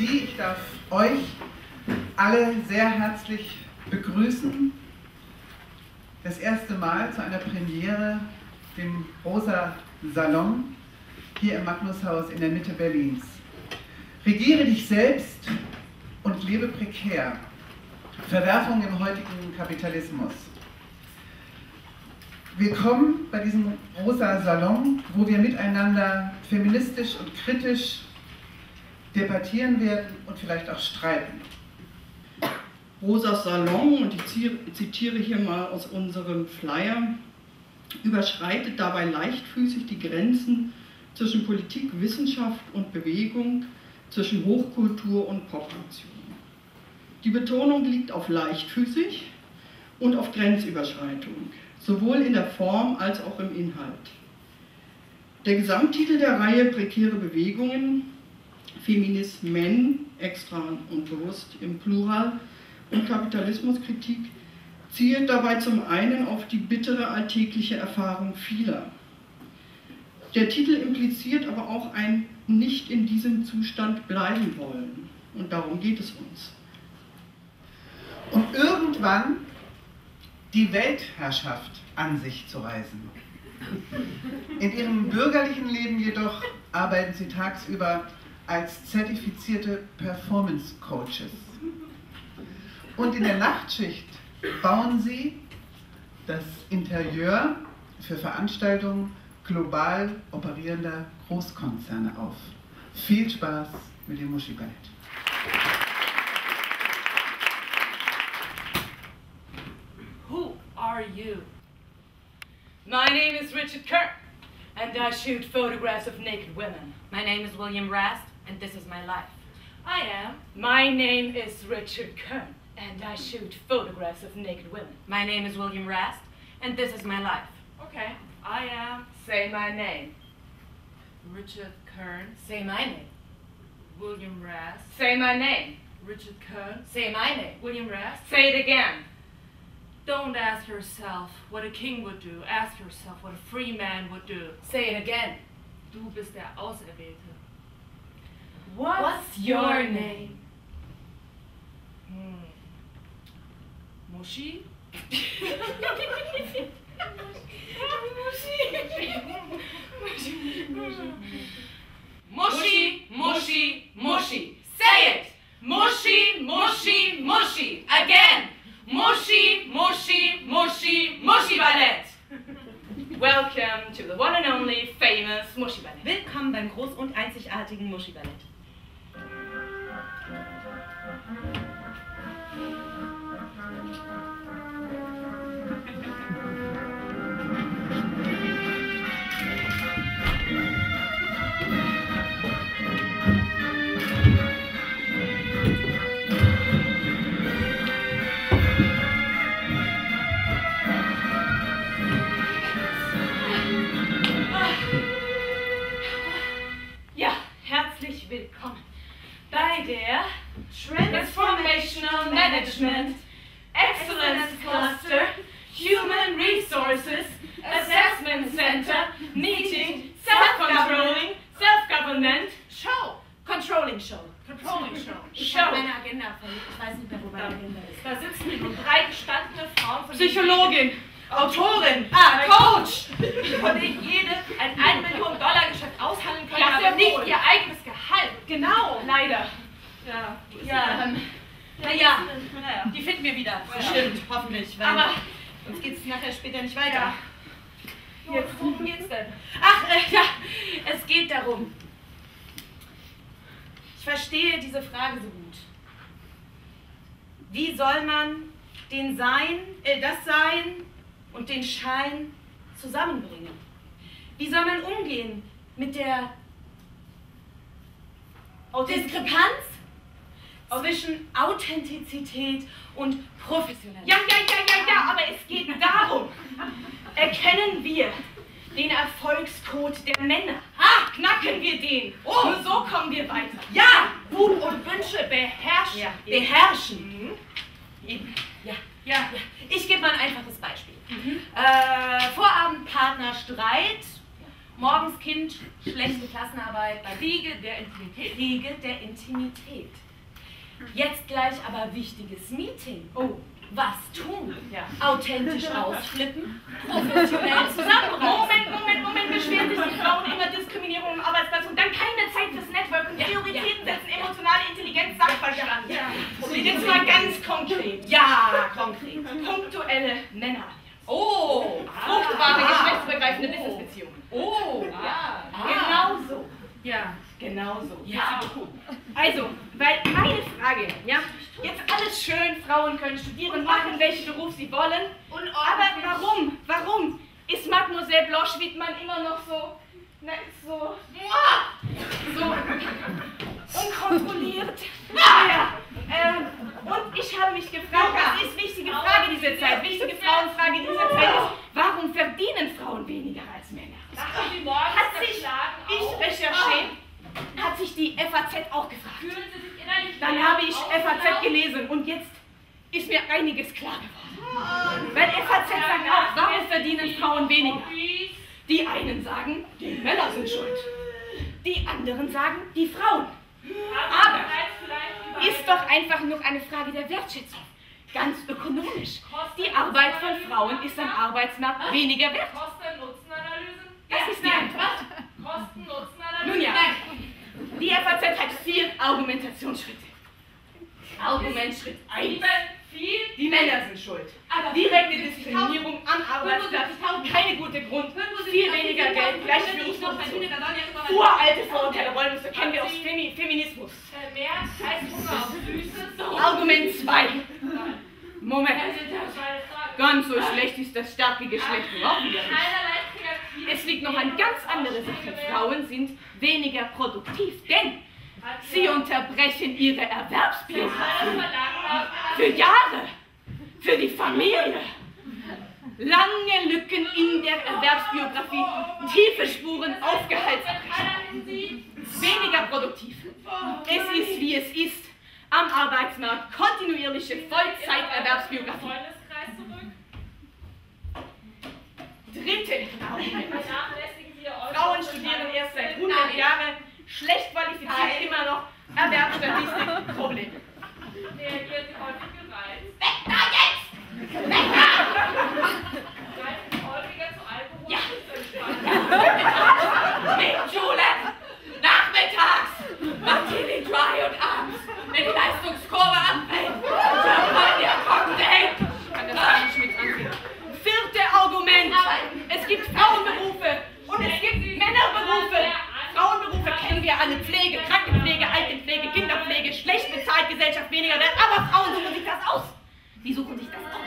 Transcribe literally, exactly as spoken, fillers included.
Sie, ich darf euch alle sehr herzlich begrüßen. Das erste Mal zu einer Premiere, dem Rosa Salon, hier im Magnushaus in der Mitte Berlins. Regiere dich selbst und lebe prekär. Verwerfung im heutigen Kapitalismus. Willkommen bei diesem Rosa Salon, wo wir miteinander feministisch und kritisch debattieren werden und vielleicht auch streiten. Rosas Salon, und ich zitiere hier mal aus unserem Flyer, überschreitet dabei leichtfüßig die Grenzen zwischen Politik, Wissenschaft und Bewegung, zwischen Hochkultur und Popnation. Die Betonung liegt auf leichtfüßig und auf Grenzüberschreitung, sowohl in der Form als auch im Inhalt. Der Gesamttitel der Reihe Prekäre Bewegungen, Feminismen, extra und bewusst im Plural, und Kapitalismuskritik zielt dabei zum einen auf die bittere alltägliche Erfahrung vieler. Der Titel impliziert aber auch ein nicht in diesem Zustand bleiben wollen. Und darum geht es uns. Um irgendwann die Weltherrschaft an sich zu reißen. In ihrem bürgerlichen Leben jedoch arbeiten sie tagsüber als zertifizierte Performance Coaches. Und in der Nachtschicht bauen sie das Interieur für Veranstaltungen global operierender Großkonzerne auf. Viel Spaß mit dem Muschi Ballett. Who are you? My name is Richard Kern, and I shoot photographs of naked women. My name is William Rast, and this is my life. I am. My name is Richard Kern, and I shoot photographs of naked women. My name is William Rast, and this is my life. Okay. I am. Say my name. Richard Kern. Say my name. William Rast. Say my name. Richard Kern. Say my name. William Rast. Say it again. Don't ask yourself what a king would do. Ask yourself what a free man would do. Say it again. Du bist der Auserwählte. What's, What's your name? Hmm. Muschi? Muschi, muschi, muschi. Say it! Muschi, muschi, muschi. Again! Muschi, muschi, muschi, muschi Ballett. Welcome to the one and only famous Muschi Ballett. Willkommen beim groß- und einzigartigen Muschi Ballett. Willkommen bei der Transformational Management Excellence Cluster Human Resources Assessment Center Meeting Self-Controlling Self-Government Show. Controlling Show. Controlling Show. Ich habe meine Agenda verlegt. Ich weiß nicht mehr, wo meine Agenda ist. Da sitzen nun drei gestandene Frauen von Psychologin, Autorin, ah, Coach, von denen jede ein ein Million Dollar Geschäft aushandeln können, Ja, aber sehr nicht wohl. ihr eigenes Gehalt. genau. Leider. Ja, Ja, ähm, naja, naja, die finden wir wieder. Ja. Bestimmt, hoffentlich. Weil aber uns geht es nachher später nicht weiter. ja. Jetzt, worum geht's denn? Ach, äh, ja, es geht darum. Ich verstehe diese Frage so gut. Wie soll man den Sein, äh, das Sein und den Schein zusammenbringen? Wie soll man umgehen mit der Diskrepanz zwischen Authentizität und Professionalität? Ja, ja, ja, ja, ja, aber es geht darum. Erkennen wir den Erfolgscode der Männer. Ah, knacken wir den. Oh, nur so kommen wir weiter. Ja! Wut und Wünsche beherrschen. Ja, beherrschen. Mhm. Eben. Ja. Ja. Ja. Ich gebe mal ein einfaches Beispiel. Mhm. Äh, Vorabendpartner Streit Morgens Kind, schlechte Klassenarbeit, bei Riegel der Intimität. Riegel der Intimität. Jetzt gleich aber wichtiges Meeting. Oh. Was tun? Ja. Authentisch ausflippen? Professionell zusammenreißen? Moment, Moment, Moment, beschweren sich die Frauen immer Diskriminierung im Arbeitsplatz und dann keine Zeit fürs Networken, Prioritäten setzen, emotionale Intelligenz, Sachverstand. Ja. Jetzt mal ganz konkret. Ja, konkret. Punktuelle Männerallianz. Oh, fruchtbare, ah, geschlechtsübergreifende Businessbeziehungen. Oh, ja, ah, genau so. Ja, genau so. Ja. Also, weil meine Frage, ja, jetzt alles schön, Frauen können studieren, machen welchen Beruf sie wollen. Aber warum, warum ist Mademoiselle Blanche-Wittmann immer noch so, na, so, so unkontrolliert? Ja, ähm, und ich habe mich gefragt, was ist wichtige Frage dieser Zeit? Wichtige Frauenfrage dieser Zeit ist, warum verdienen Frauen weniger als Männer? Hat sich, ich recherchiere, hat sich die F A Z auch gefragt. Dann habe ich F A Z gelesen und jetzt ist mir einiges klar geworden. Weil F A Z sagt auch, warum verdienen Frauen weniger? Die einen sagen, die Männer sind schuld. Die anderen sagen, die Frauen. Aber ist doch einfach nur eine Frage der Wertschätzung. Ganz ökonomisch. Die Arbeit von Frauen ist am Arbeitsmarkt weniger wert. Kosten-Nutzen-Analysen? Das ist die Antwort. Kosten-Nutzen-Analysen? Nun ja, die F A Z hat vier Argumentationsschritte. Argumentschritt eins. Die Männer sind schuld. Aber direkte Diskriminierung am Arbeitsplatz, keine gute Grund, viel weniger Geld, gleiche Führungsposition. Uralte Vorurteile, Rollenmuster kennen wir aus Femi Feminismus. Mehr heißt Hunger auf Süßes. Argument zwei. Moment. Ganz so schlecht ist das starke Geschlecht überhaupt wieder nicht. Es liegt noch eine ganz andere Sache. Frauen sind weniger produktiv, denn sie unterbrechen ihre Erwerbsbiografie für Jahre, für die Familie. Lange Lücken in der Erwerbsbiografie, tiefe Spuren aufgehalten. Weniger produktiv. Es ist, wie es ist, am Arbeitsmarkt kontinuierliche Vollzeiterwerbsbiografie. Dritte Argument. Frauen studieren erst seit hundert Jahren, schlecht qualifiziert immer noch, Erwerbsstatistik, Problem. Reagiert sie häufig gereizt? Weg da jetzt! Weg da! Greifen sie häufiger zu Alkohol? Ja! Mit Schule! Nachmittags! Martini Dry und abends! Wenn die Leistungskurve abfällt! Champagner Cocktail! Kann das gar nicht mit ansehen. Vierte Argument! Es gibt Frauenberufe und es gibt Männerberufe! Frauenberufe kennen wir alle, Pflege, Krankenpflege, Altenpflege, Kinderpflege, schlecht bezahlt, Gesellschaft weniger wert, aber Frauen suchen sich das aus. Die suchen sich das aus.